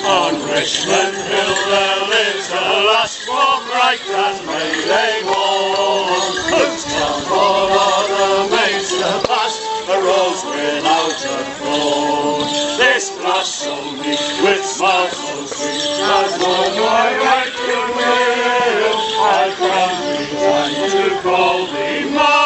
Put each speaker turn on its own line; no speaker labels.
On Richmond Hill there lives a lass more bright than May morn, whose town for other maids the past a rose without a thorn. This lass so meek with smile so sweet has won my right goodwill. I grant thee time to call thee mine.